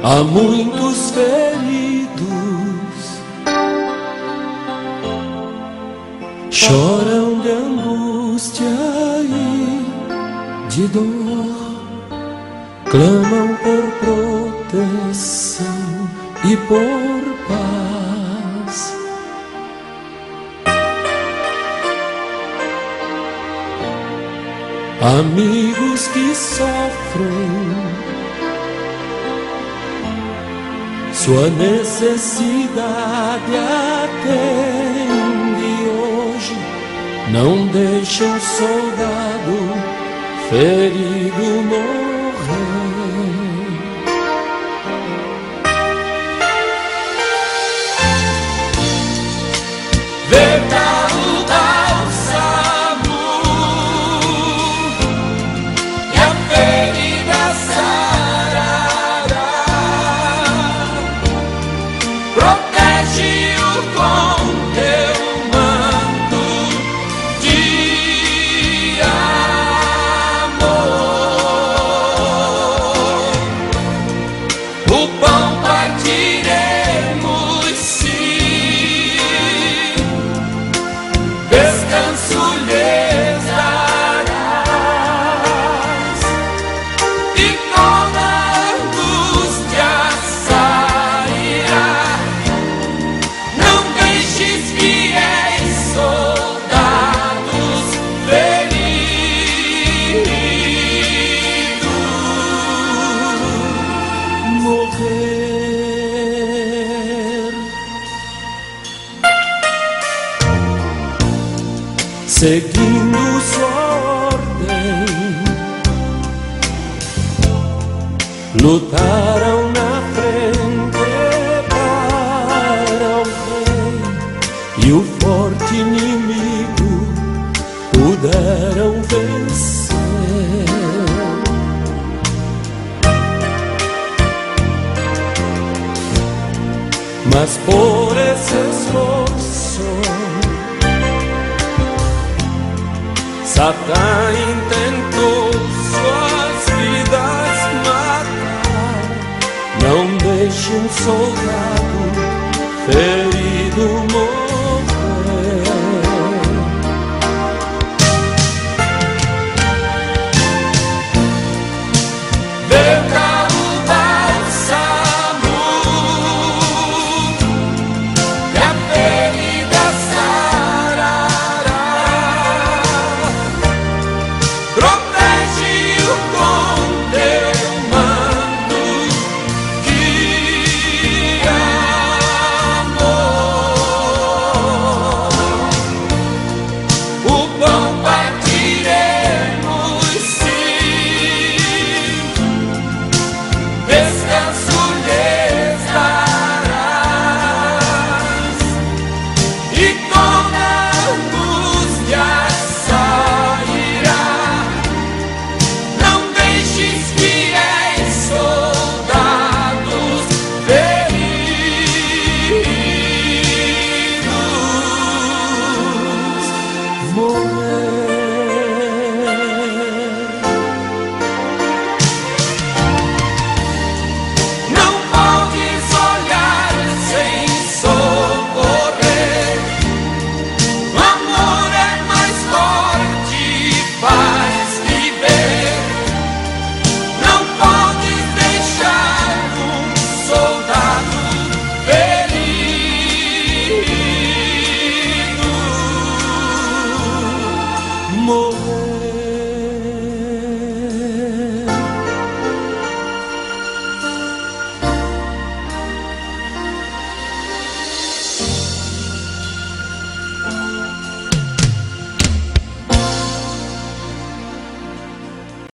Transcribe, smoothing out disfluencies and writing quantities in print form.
Há muitos feridos, choram de angústia e de dor, clamam por proteção e por paz. Amigos que sofrem, sua necessidade atende hoje, não deixa um soldado ferido morrer. Verdade ao SAMU e a ferida sarará. Protege-o com teu manto de amor. O pão partiremos, sim, descanso lhes darás, e com a angústia sairá. Não deixes fiéis soldados feridos morrer. Seguindo sua ordem, lutaram na frente para o rei, e o forte inimigo puderam vencer. Mas por esse esforço Satã intentou suas vidas matar. Não deixe um soldado ferido